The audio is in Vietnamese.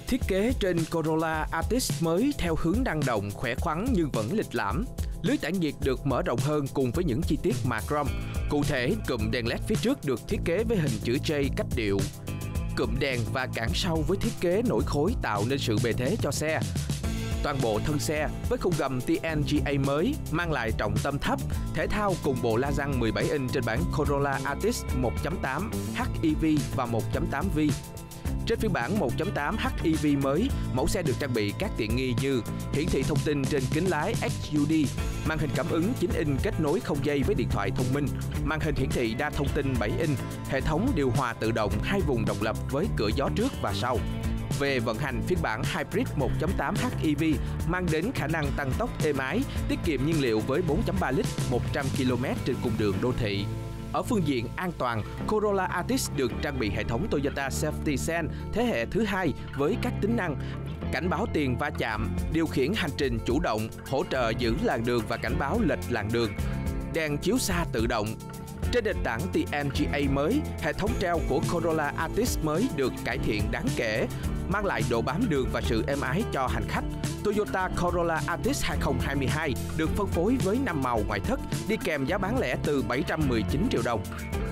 Thiết kế trên Corolla Altis mới theo hướng năng động, khỏe khoắn nhưng vẫn lịch lãm. Lưới tản nhiệt được mở rộng hơn cùng với những chi tiết mạ chrome. Cụ thể, cụm đèn LED phía trước được thiết kế với hình chữ J cách điệu. Cụm đèn và cản sau với thiết kế nổi khối tạo nên sự bề thế cho xe. Toàn bộ thân xe với khung gầm TNGA mới mang lại trọng tâm thấp, thể thao cùng bộ la răng 17 inch trên bản Corolla Altis 1.8 HEV và 1.8V. Trên phiên bản 1.8 HEV mới, mẫu xe được trang bị các tiện nghi như hiển thị thông tin trên kính lái HUD, màn hình cảm ứng 9 inch kết nối không dây với điện thoại thông minh, màn hình hiển thị đa thông tin 7 inch, hệ thống điều hòa tự động 2 vùng độc lập với cửa gió trước và sau. Về vận hành, phiên bản Hybrid 1.8 HEV mang đến khả năng tăng tốc êm ái, tiết kiệm nhiên liệu với 4.3 lít 100 km trên cung đường đô thị. Ở phương diện an toàn, Corolla Altis được trang bị hệ thống Toyota Safety Sense thế hệ thứ 2 với các tính năng cảnh báo tiền va chạm, điều khiển hành trình chủ động, hỗ trợ giữ làn đường và cảnh báo lệch làn đường, đèn chiếu xa tự động. Trên nền tảng TNGA mới, hệ thống treo của Corolla Altis mới được cải thiện đáng kể, mang lại độ bám đường và sự êm ái cho hành khách. Toyota Corolla Altis 2022 được phân phối với 5 màu ngoại thất, đi kèm giá bán lẻ từ 719 triệu đồng.